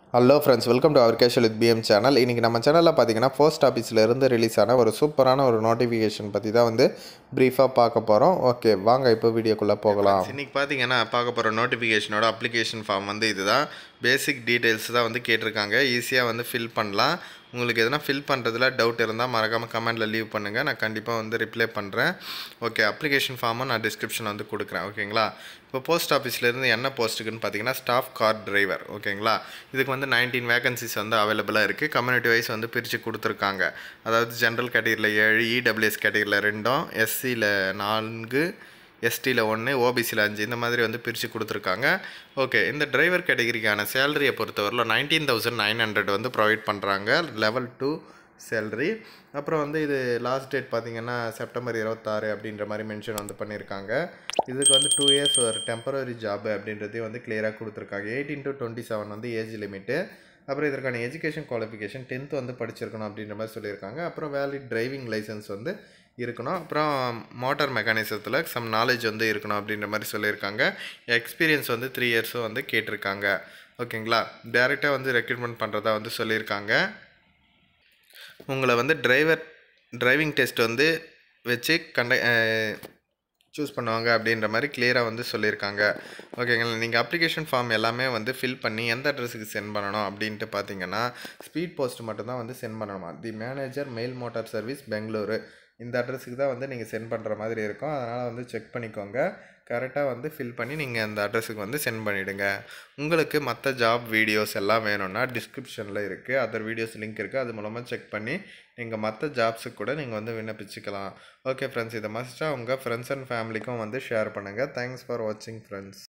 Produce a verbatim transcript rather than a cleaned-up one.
Hello friends, welcome to our casual with PM channel. இன்றைக்கி நம்ம சேனலில் பார்த்தீங்கன்னா போஸ்ட் ஆஃபீஸில் இருந்து ரிலீஸ் ஆன ஒரு சூப்பரான ஒரு நோட்டிஃபிகேஷன் பற்றி தான் வந்து ப்ரீஃபாக பார்க்க போகிறோம். ஓகே, வாங்க இப்போ வீடியோக்குள்ளே போகலாம். இன்றைக்கி பார்த்தீங்கன்னா பார்க்க போகிற நோட்டிஃபிகேஷனோட அப்ளிகேஷன் ஃபார்ம் வந்து இதுதான். பேசிக் டீட்டெயில்ஸ் தான் வந்து கேட்டிருக்காங்க. ஈஸியாக வந்து ஃபில் பண்ணலாம். உங்களுக்கு எதனா ஃபில் பண்ணுறதுல டவுட் இருந்தால் மறக்காமல் கமெண்ட்டில் லீவ் பண்ணுங்கள். நான் கண்டிப்பாக வந்து ரிப்ளை பண்ணுறேன். ஓகே, அப்ளிகேஷன் ஃபார்மை நான் டிஸ்கிரிப்ஷனில் வந்து கொடுக்குறேன். ஓகேங்களா? இப்போ போஸ்ட் ஆஃபீஸ்லேருந்து என்ன போஸ்ட்டுக்குன்னு பார்த்தீங்கன்னா ஸ்டாஃப் கார் டிரைவர். ஓகேங்களா? இதுக்கு வந்து நைன்டீன் வேகன்சிஸ் வந்து அவைலபிளாக இருக்குது. கம்யூனிட்டி வைஸ் வந்து பிரித்து கொடுத்துருக்காங்க. அதாவது ஜென்ரல் கேட்டகரியில் ஏழு, இடபிள்யூஎஸ் கேட்டகரியில் ரெண்டும், எஸ்சியில் நான்கு, எஸ்டியில் ஒன்று, ஓபிசியில் அஞ்சு, இந்த மாதிரி வந்து பிரித்து கொடுத்துருக்காங்க. ஓகே, இந்த டிரைவர் கேட்டகரிக்கான சேலரியை பொறுத்தவரையில் நைன்டீன் தௌசண்ட் நைன் ஹண்ட்ரட் வந்து ப்ரொவைட் பண்ணுறாங்க. Level two salary. அப்புறம் வந்து இது லாஸ்ட் டேட் பார்த்திங்கன்னா செப்டம்பர் இருபத்தாறு அப்படின்ற மாதிரி மென்ஷன் வந்து பண்ணியிருக்காங்க. இதுக்கு வந்து டூ இயர்ஸ் ஒரு டெம்பரரி ஜாப் அப்படின்றதையும் வந்து கிளியராக கொடுத்துருக்காங்க. எயிட்டீன் டு டுவெண்ட்டி செவன் வந்து ஏஜ் லிமிட்டு. அப்புறம் இதற்கான எஜுகேஷன் குவாலிஃபிகேஷன் டென்த் வந்து படிச்சிருக்கணும் அப்படின்ற மாதிரி சொல்லியிருக்காங்க. அப்புறம் வேலிட் டிரைவிங் லைசன்ஸ் வந்து இருக்கணும். அப்புறம் மோட்டார் மெக்கானிசத்தில் சம் நாலேஜ் வந்து இருக்கணும் அப்படின்ற மாதிரி சொல்லியிருக்காங்க. எக்ஸ்பீரியன்ஸ் வந்து த்ரீ இயர்ஸும் வந்து கேட்டிருக்காங்க. ஓகேங்களா? டேரெக்டாக வந்து ரெக்ரூட்மெண்ட் பண்ணுறதா வந்து சொல்லியிருக்காங்க. உங்களை வந்து டிரைவர் டிரைவிங் டெஸ்ட் வந்து வச்சு கண்ட சூஸ் பண்ணுவாங்க அப்படின்ற மாதிரி கிளியராக வந்து சொல்லியிருக்காங்க. ஓகேங்களா? நீங்கள் அப்ளிகேஷன் ஃபார்ம் எல்லாமே வந்து ஃபில் பண்ணி எந்த அட்ரஸுக்கு சென்ட் பண்ணணும் அப்படின்ட்டு பார்த்தீங்கன்னா ஸ்பீட் போஸ்ட் மட்டும்தான் வந்து சென்ட் பண்ணணுமா. The manager mail motor service Bengaluru, இந்த அட்ரஸுக்கு தான் வந்து நீங்கள் சென்ட் பண்ணுற மாதிரி இருக்கும். அதனால் வந்து செக் பண்ணிக்கோங்க. கரெக்டாக வந்து ஃபில் பண்ணி நீங்கள் அந்த அட்ரஸுக்கு வந்து சென்ட் பண்ணிவிடுங்க. உங்களுக்கு மற்ற ஜாப் வீடியோஸ் எல்லாம் வேணும்னா டிஸ்கிரிப்ஷனில் இருக்குது. அதர் வீடியோஸ் லிங்க் இருக்குது. அது மூலமாக செக் பண்ணி நீங்கள் மற்ற ஜாப்ஸுக்கு கூட நீங்கள் வந்து விண்ணப்பிச்சுக்கலாம். ஓகே ஃப்ரெண்ட்ஸ், இதை மஸ்ட்டாக உங்கள் ஃப்ரெண்ட்ஸ் அண்ட் ஃபேமிலிக்கும் வந்து ஷேர் பண்ணுங்கள். தேங்க்ஸ் ஃபார் வாட்சிங் ஃப்ரெண்ட்ஸ்.